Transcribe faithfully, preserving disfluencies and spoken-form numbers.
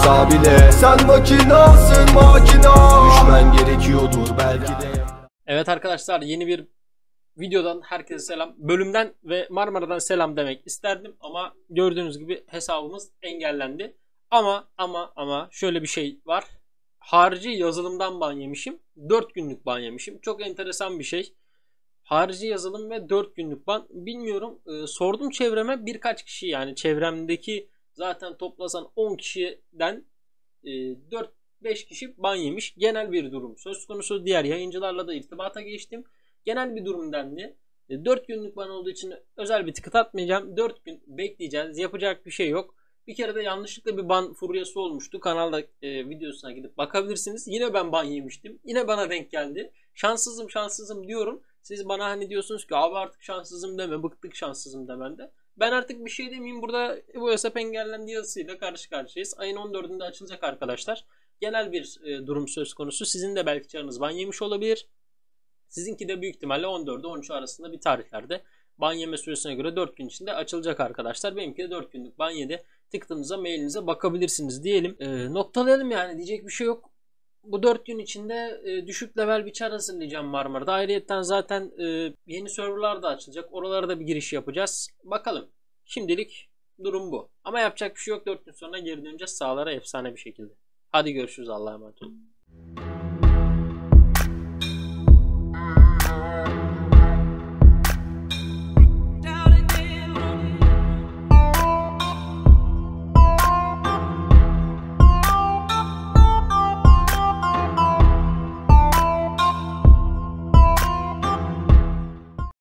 olmasa bile. Sen makinasın makina, düşmen gerekiyordur belki de. Evet arkadaşlar, yeni bir videodan herkese selam. Bölümden ve Marmara'dan selam demek isterdim ama gördüğünüz gibi hesabımız engellendi. Ama ama ama şöyle bir şey var. Harici yazılımdan ban yemişim. dört günlük ban yemişim. Çok enteresan bir şey. Harici yazılım ve dört günlük ban. Bilmiyorum. E, sordum çevreme, birkaç kişi, yani çevremdeki zaten toplasan on kişiden e, dört beş kişi ban yemiş. Genel bir durum söz konusu. Diğer yayıncılarla da irtibata geçtim. Genel bir durum dendi. E, dört günlük ban olduğu için özel bir ticket atmayacağım. dört gün bekleyeceğiz. Yapacak bir şey yok. Bir kere de yanlışlıkla bir ban furyası olmuştu. Kanalda e, videosuna gidip bakabilirsiniz. Yine ben ban yemiştim. Yine bana denk geldi. Şanssızım şanssızım diyorum. Siz bana hani diyorsunuz ki abi artık şanssızım deme, bıktık şanssızım demende. Ben artık bir şey demeyeyim. Burada bu hesap engellendi yazısıyla karşı karşıyayız. Ayın on dördünde açılacak arkadaşlar. Genel bir e, durum söz konusu. Sizin de belki canınız ban yemiş olabilir. Sizinki de büyük ihtimalle on dördü on üçü arasında bir tarihlerde. Ban yeme süresine göre dört gün içinde açılacak arkadaşlar. Benimki de dört günlük ban yedi. Tıktığınızda mailinize bakabilirsiniz diyelim. E, noktalayalım yani, diyecek bir şey yok. Bu dört gün içinde e, düşük level bir çar hazırlayacağım Marmara'da. Ayrıyeten zaten e, yeni serverlar da açılacak. Oralara da bir giriş yapacağız. Bakalım. Şimdilik durum bu. Ama yapacak bir şey yok. dört gün sonra geri döneceğiz sahalara efsane bir şekilde. Hadi görüşürüz. Allah'a emanet olun.